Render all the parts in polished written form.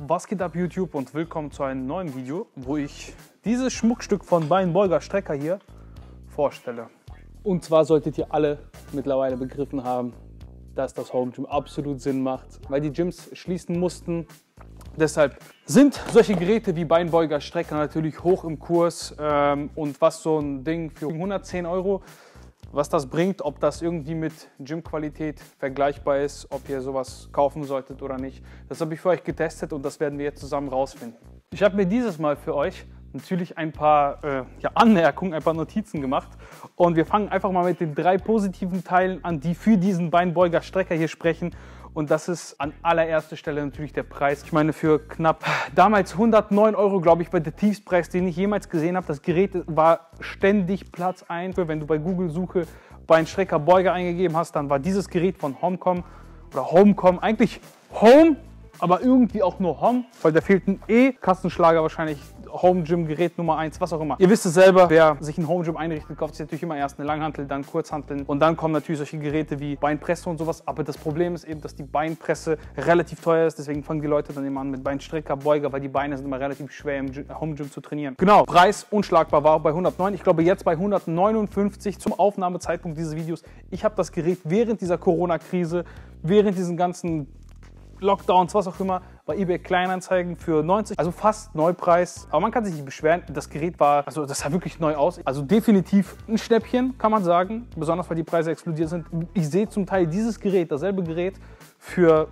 Was geht ab YouTube und willkommen zu einem neuen Video, wo ich dieses Schmuckstück von Beinbeuger Strecker hier vorstelle. Und zwar solltet ihr alle mittlerweile begriffen haben, dass das Home Gym absolut Sinn macht, weil die Gyms schließen mussten. Deshalb sind solche Geräte wie Beinbeuger Strecker natürlich hoch im Kurs und was so ein Ding für 110 €, was das bringt, ob das irgendwie mit Gym-Qualität vergleichbar ist, ob ihr sowas kaufen solltet oder nicht. Das habe ich für euch getestet und das werden wir jetzt zusammen rausfinden. Ich habe mir dieses Mal für euch natürlich ein paar Anmerkungen, ein paar Notizen gemacht und wir fangen einfach mal mit den 3 positiven Teilen an, die für diesen Beinbeuger Strecker hier sprechen. Und das ist an allererster Stelle natürlich der Preis. Ich meine, für knapp damals 109 €, glaube ich, war der Tiefstpreis, den ich jemals gesehen habe. Das Gerät war ständig Platz 1. Wenn du bei Google-Suche Beinstrecker Beuger eingegeben hast, dann war dieses Gerät von Homecom oder Homecom eigentlich Home, aber irgendwie auch nur Home, weil da fehlt ein E. Kassenschlager wahrscheinlich, Home Gym Gerät Nummer 1, was auch immer. Ihr wisst es selber, wer sich ein Home Gym einrichtet, kauft sich natürlich immer erst eine Langhantel, dann Kurzhanteln und dann kommen natürlich solche Geräte wie Beinpresse und sowas. Aber das Problem ist eben, dass die Beinpresse relativ teuer ist, deswegen fangen die Leute dann immer an mit Beinstrecker, Beuger, weil die Beine sind immer relativ schwer im Home Gym zu trainieren. Genau, Preis unschlagbar, war bei 109, ich glaube jetzt bei 159 zum Aufnahmezeitpunkt dieses Videos. Ich habe das Gerät während dieser Corona-Krise, während diesen ganzen Lockdowns, was auch immer, bei eBay Kleinanzeigen für 90, also fast Neupreis. Aber man kann sich nicht beschweren, das Gerät war, also das sah wirklich neu aus. Also definitiv ein Schnäppchen, kann man sagen, besonders weil die Preise explodiert sind. Ich sehe zum Teil dieses Gerät, dasselbe Gerät, für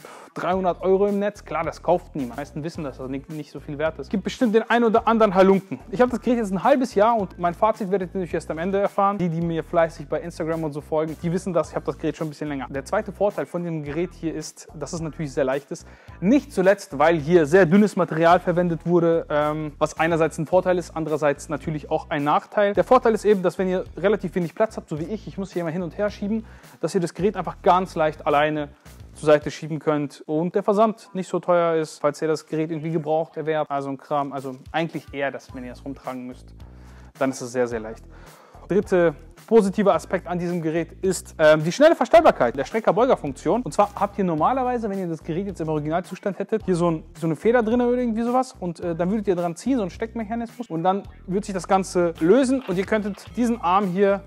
300 € im Netz. Klar, das kauft niemand. Die meisten wissen, dass das nicht so viel wert ist. Es gibt bestimmt den einen oder anderen Halunken. Ich habe das Gerät jetzt ein halbes Jahr und mein Fazit werdet ihr natürlich erst am Ende erfahren. Die mir fleißig bei Instagram und so folgen, die wissen das. Ich habe das Gerät schon ein bisschen länger. Der zweite Vorteil von dem Gerät hier ist, dass es natürlich sehr leicht ist. Nicht zuletzt, weil hier sehr dünnes Material verwendet wurde, was einerseits ein Vorteil ist, andererseits natürlich auch ein Nachteil. Der Vorteil ist eben, dass wenn ihr relativ wenig Platz habt, so wie ich muss hier immer hin und her schieben, dass ihr das Gerät einfach ganz leicht alleine zur Seite schieben könnt und der Versand nicht so teuer ist, falls ihr das Gerät irgendwie gebraucht erwerbt, also ein Kram, also eigentlich eher, dass wenn ihr es rumtragen müsst, dann ist es sehr, sehr leicht. Dritter positiver Aspekt an diesem Gerät ist die schnelle Verstellbarkeit der Strecker-Beuger-Funktion. Und zwar habt ihr normalerweise, wenn ihr das Gerät jetzt im Originalzustand hättet, hier so eine Feder drin oder irgendwie sowas und dann würdet ihr dran ziehen, so ein Steckmechanismus und dann wird sich das Ganze lösen und ihr könntet diesen Arm hier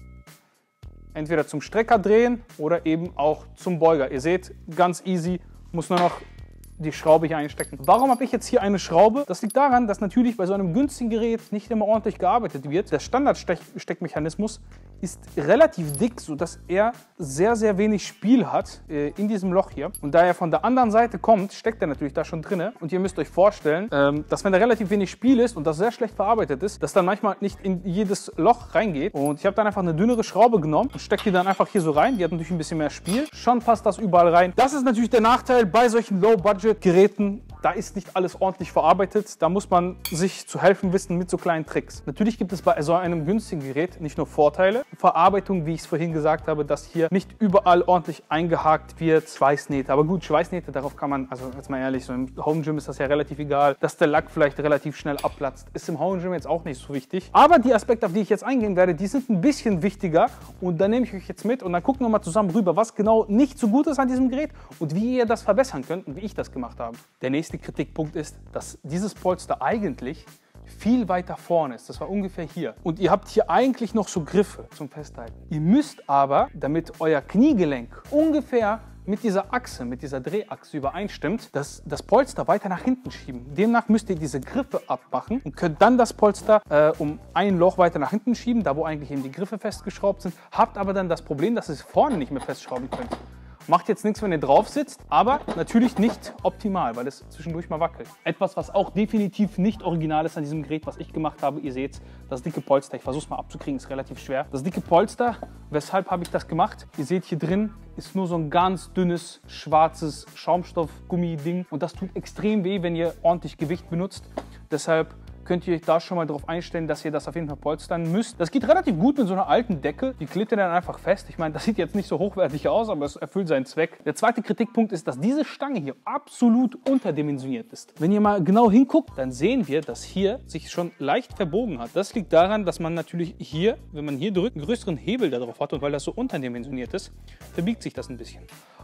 entweder zum Strecker drehen oder eben auch zum Beuger. Ihr seht, ganz easy, muss nur noch die Schraube hier einstecken. Warum habe ich jetzt hier eine Schraube? Das liegt daran, dass natürlich bei so einem günstigen Gerät nicht immer ordentlich gearbeitet wird. Der Standardsteckmechanismus ist relativ dick, sodass er sehr, sehr wenig Spiel hat in diesem Loch hier. Und da er von der anderen Seite kommt, steckt er natürlich da schon drin. Und ihr müsst euch vorstellen, dass wenn da relativ wenig Spiel ist und das sehr schlecht verarbeitet ist, dass dann manchmal nicht in jedes Loch reingeht. Und ich habe dann einfach eine dünnere Schraube genommen und stecke die dann einfach hier so rein. Die hat natürlich ein bisschen mehr Spiel. Schon passt das überall rein. Das ist natürlich der Nachteil bei solchen Low-Budget-Geräten. Da ist nicht alles ordentlich verarbeitet. Da muss man sich zu helfen wissen mit so kleinen Tricks. Natürlich gibt es bei so einem günstigen Gerät nicht nur Vorteile. Verarbeitung, wie ich es vorhin gesagt habe, dass hier nicht überall ordentlich eingehakt wird. Schweißnähte. Aber gut, Schweißnähte, darauf kann man, also jetzt mal ehrlich, so im Home Gym ist das ja relativ egal. Dass der Lack vielleicht relativ schnell abplatzt, ist im Home Gym jetzt auch nicht so wichtig. Aber die Aspekte, auf die ich jetzt eingehen werde, die sind ein bisschen wichtiger. Und da nehme ich euch jetzt mit und dann gucken wir mal zusammen rüber, was genau nicht so gut ist an diesem Gerät und wie ihr das verbessern könnt und wie ich das gemacht habe. Der nächste Kritikpunkt ist, dass dieses Polster eigentlich viel weiter vorne ist. Das war ungefähr hier. Und ihr habt hier eigentlich noch so Griffe zum Festhalten. Ihr müsst aber, damit euer Kniegelenk ungefähr mit dieser Achse, mit dieser Drehachse übereinstimmt, das Polster weiter nach hinten schieben. Demnach müsst ihr diese Griffe abmachen und könnt dann das Polster um ein Loch weiter nach hinten schieben, da wo eigentlich eben die Griffe festgeschraubt sind. Habt aber dann das Problem, dass ihr es vorne nicht mehr festschrauben könnt. Macht jetzt nichts, wenn ihr drauf sitzt, aber natürlich nicht optimal, weil es zwischendurch mal wackelt. Etwas, was auch definitiv nicht original ist an diesem Gerät, was ich gemacht habe, ihr seht, das dicke Polster, ich versuche es mal abzukriegen, ist relativ schwer. Das dicke Polster, weshalb habe ich das gemacht? Ihr seht, hier drin ist nur so ein ganz dünnes, schwarzes Schaumstoff-Gummi-Ding und das tut extrem weh, wenn ihr ordentlich Gewicht benutzt. Deshalb könnt ihr euch da schon mal darauf einstellen, dass ihr das auf jeden Fall polstern müsst. Das geht relativ gut mit so einer alten Decke. Die klebt ihr dann einfach fest. Ich meine, das sieht jetzt nicht so hochwertig aus, aber es erfüllt seinen Zweck. Der zweite Kritikpunkt ist, dass diese Stange hier absolut unterdimensioniert ist. Wenn ihr mal genau hinguckt, dann sehen wir, dass hier sich schon leicht verbogen hat. Das liegt daran, dass man natürlich hier, wenn man hier drückt, einen größeren Hebel darauf hat und weil das so unterdimensioniert ist, verbiegt sich das ein bisschen.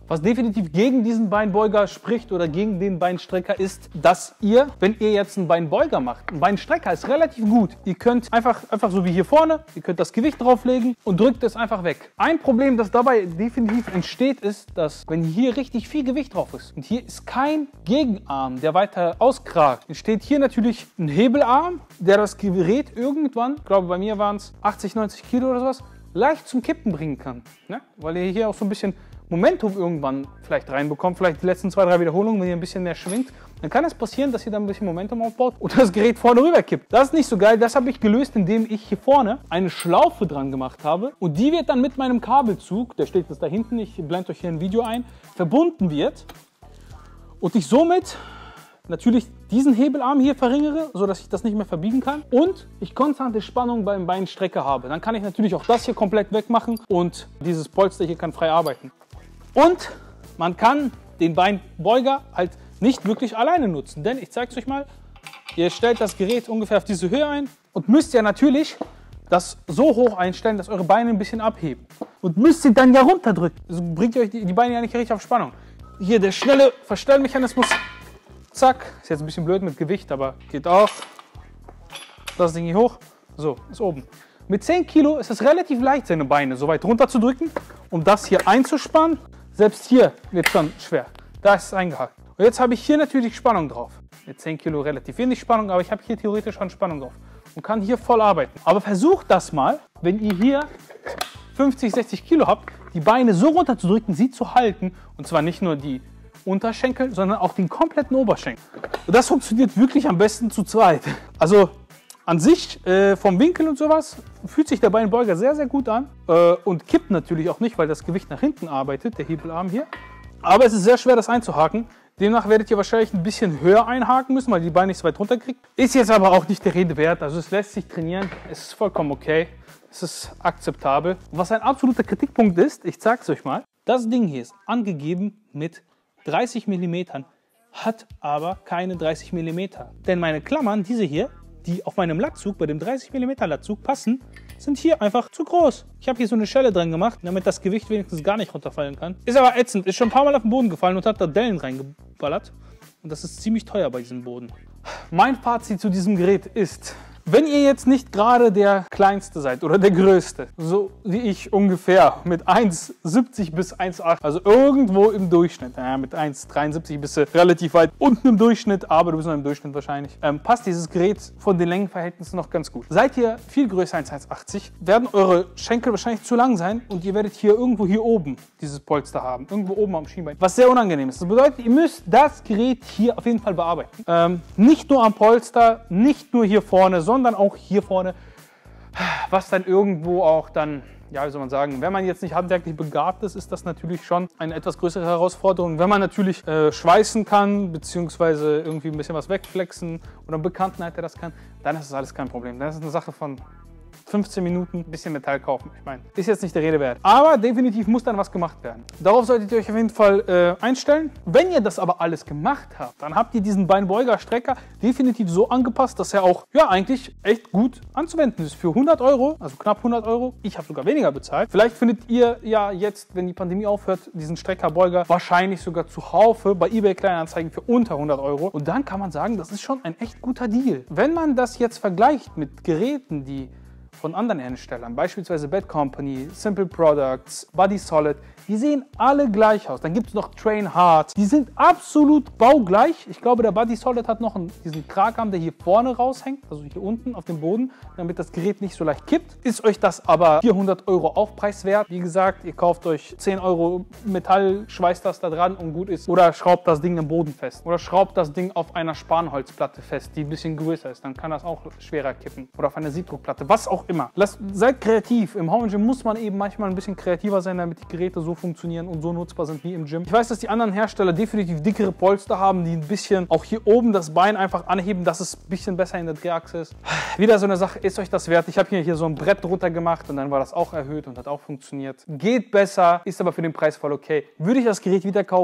Was definitiv gegen diesen Beinbeuger spricht oder gegen den Beinstrecker ist, dass ihr, wenn ihr jetzt einen Beinbeuger macht, ein Beinstrecker ist relativ gut. Ihr könnt einfach so wie hier vorne, ihr könnt das Gewicht drauflegen und drückt es einfach weg. Ein Problem, das dabei definitiv entsteht, ist, dass wenn hier richtig viel Gewicht drauf ist und hier ist kein Gegenarm, der weiter auskragt, entsteht hier natürlich ein Hebelarm, der das Gerät irgendwann, ich glaube bei mir waren es 80, 90 Kilo oder sowas, leicht zum Kippen bringen kann. Ne? Weil ihr hier auch so ein bisschen Momentum irgendwann vielleicht reinbekommt, vielleicht die letzten 2, 3 Wiederholungen, wenn ihr ein bisschen mehr schwingt, dann kann es passieren, dass ihr da ein bisschen Momentum aufbaut und das Gerät vorne rüber kippt. Das ist nicht so geil, das habe ich gelöst, indem ich hier vorne eine Schlaufe dran gemacht habe und die wird dann mit meinem Kabelzug, der steht jetzt da hinten, ich blende euch hier ein Video ein, verbunden wird und ich somit natürlich diesen Hebelarm hier verringere, sodass ich das nicht mehr verbiegen kann und ich konstante Spannung beim Beinstrecker habe. Dann kann ich natürlich auch das hier komplett wegmachen und dieses Polster hier kann frei arbeiten. Und man kann den Beinbeuger halt nicht wirklich alleine nutzen, denn ich zeige es euch mal, ihr stellt das Gerät ungefähr auf diese Höhe ein und müsst ja natürlich das so hoch einstellen, dass eure Beine ein bisschen abheben und müsst sie dann ja runterdrücken. Also bringt ihr euch die Beine ja nicht richtig auf Spannung. Hier der schnelle Verstellmechanismus, zack, ist jetzt ein bisschen blöd mit Gewicht, aber geht auch. Das Ding hier hoch, so, ist oben. Mit 10 Kilo ist es relativ leicht, seine Beine so weit runter zu drücken, um das hier einzuspannen. Selbst hier wird es schon schwer. Da ist es eingehakt. Und jetzt habe ich hier natürlich Spannung drauf. Mit 10 Kilo relativ wenig Spannung, aber ich habe hier theoretisch schon Spannung drauf. Und kann hier voll arbeiten. Aber versucht das mal, wenn ihr hier 50, 60 Kilo habt, die Beine so runter zu drücken, sie zu halten. Und zwar nicht nur die Unterschenkel, sondern auch den kompletten Oberschenkel. Und das funktioniert wirklich am besten zu zweit. Also an sich, vom Winkel und sowas, fühlt sich der Beinbeuger sehr, sehr gut an. Und kippt natürlich auch nicht, weil das Gewicht nach hinten arbeitet, der Hebelarm hier. Aber es ist sehr schwer, das einzuhaken. Demnach werdet ihr wahrscheinlich ein bisschen höher einhaken müssen, weil die Beine nicht so weit runter kriegt. Ist jetzt aber auch nicht der Rede wert. Also es lässt sich trainieren. Es ist vollkommen okay. Es ist akzeptabel. Was ein absoluter Kritikpunkt ist, ich zeige es euch mal. Das Ding hier ist angegeben mit 30 mm, hat aber keine 30 mm. Denn meine Klammern, diese hier, die auf meinem Latzug, bei dem 30 mm Latzug passen, sind hier einfach zu groß. Ich habe hier so eine Schelle dran gemacht, damit das Gewicht wenigstens gar nicht runterfallen kann. Ist aber ätzend, ist schon ein paar Mal auf den Boden gefallen und hat da Dellen reingeballert. Und das ist ziemlich teuer bei diesem Boden. Mein Fazit zu diesem Gerät ist, wenn ihr jetzt nicht gerade der Kleinste seid oder der Größte, so wie ich ungefähr mit 1,70 bis 1,8, also irgendwo im Durchschnitt, mit 1,73 bist du relativ weit unten im Durchschnitt, aber du bist noch im Durchschnitt wahrscheinlich, passt dieses Gerät von den Längenverhältnissen noch ganz gut. Seid ihr viel größer als 1,80, werden eure Schenkel wahrscheinlich zu lang sein und ihr werdet hier irgendwo hier oben dieses Polster haben, irgendwo oben am Schienbein, was sehr unangenehm ist. Das bedeutet, ihr müsst das Gerät hier auf jeden Fall bearbeiten. Nicht nur am Polster, nicht nur hier vorne, sondern auch hier vorne, was dann irgendwo auch dann, ja, wie soll man sagen, wenn man jetzt nicht handwerklich begabt ist, ist das natürlich schon eine etwas größere Herausforderung. Wenn man natürlich schweißen kann, beziehungsweise irgendwie ein bisschen was wegflexen oder einen Bekannten hat, der das kann, dann ist das alles kein Problem. Das ist eine Sache von 15 Minuten, ein bisschen Metall kaufen. Ich meine, ist jetzt nicht der Rede wert. Aber definitiv muss dann was gemacht werden. Darauf solltet ihr euch auf jeden Fall einstellen. Wenn ihr das aber alles gemacht habt, dann habt ihr diesen Beinbeuger-Strecker definitiv so angepasst, dass er auch, ja, eigentlich echt gut anzuwenden ist. Für 100 Euro, also knapp 100 Euro, ich habe sogar weniger bezahlt. Vielleicht findet ihr ja jetzt, wenn die Pandemie aufhört, diesen Streckerbeuger wahrscheinlich sogar zuhaufe bei eBay Kleinanzeigen für unter 100 Euro. Und dann kann man sagen, das ist schon ein echt guter Deal. Wenn man das jetzt vergleicht mit Geräten, die von anderen Herstellern, beispielsweise Bad Company, Simple Products, Body Solid, die sehen alle gleich aus. Dann gibt es noch Train Hard, die sind absolut baugleich. Ich glaube, der Body Solid hat noch diesen Kragarm, der hier vorne raushängt, also hier unten auf dem Boden, damit das Gerät nicht so leicht kippt. Ist euch das aber 400 Euro Aufpreis wert? Wie gesagt, ihr kauft euch 10 Euro Metall, schweißt das da dran und gut ist. Oder schraubt das Ding im Boden fest. Oder schraubt das Ding auf einer Spanholzplatte fest, die ein bisschen größer ist. Dann kann das auch schwerer kippen. Oder auf einer Siebdruckplatte, was auch immer. Seid kreativ. Im Home Gym muss man eben manchmal ein bisschen kreativer sein, damit die Geräte so funktionieren und so nutzbar sind wie im Gym. Ich weiß, dass die anderen Hersteller definitiv dickere Polster haben, die ein bisschen auch hier oben das Bein einfach anheben, dass es ein bisschen besser in der Drehachse ist. Wieder so eine Sache, ist euch das wert? Ich habe hier so ein Brett drunter gemacht und dann war das auch erhöht und hat auch funktioniert. Geht besser, ist aber für den Preis voll okay. Würde ich das Gerät wieder kaufen?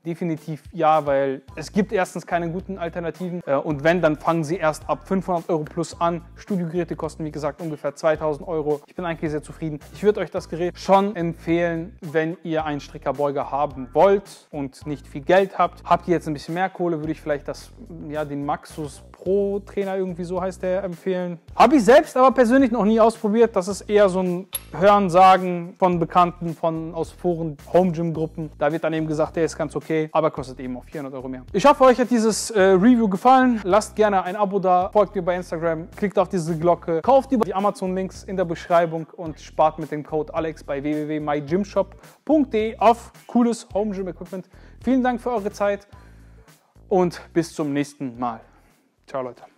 definitiv ja, weil es gibt erstens keine guten Alternativen und wenn, dann fangen sie erst ab 500 Euro plus an. Studiogeräte kosten, wie gesagt, ungefähr 2000 Euro. Ich bin eigentlich sehr zufrieden. Ich würde euch das Gerät schon empfehlen, wenn ihr einen Streckerbeuger haben wollt und nicht viel Geld habt. Habt ihr jetzt ein bisschen mehr Kohle, würde ich vielleicht den Maxus Pro Trainer, irgendwie so heißt der, empfehlen. Habe ich selbst aber persönlich noch nie ausprobiert. Das ist eher so ein Hörensagen von Bekannten, aus Foren, Home Gym Gruppen. Da wird dann eben gesagt, der ist ganz okay, aber kostet eben auch 400 Euro mehr. Ich hoffe, euch hat dieses Review gefallen. Lasst gerne ein Abo da, folgt mir bei Instagram, klickt auf diese Glocke, kauft über die Amazon-Links in der Beschreibung und spart mit dem Code Alex bei www.mygymshop.de auf cooles Home Gym Equipment. Vielen Dank für eure Zeit und bis zum nächsten Mal. Ciao, Leute.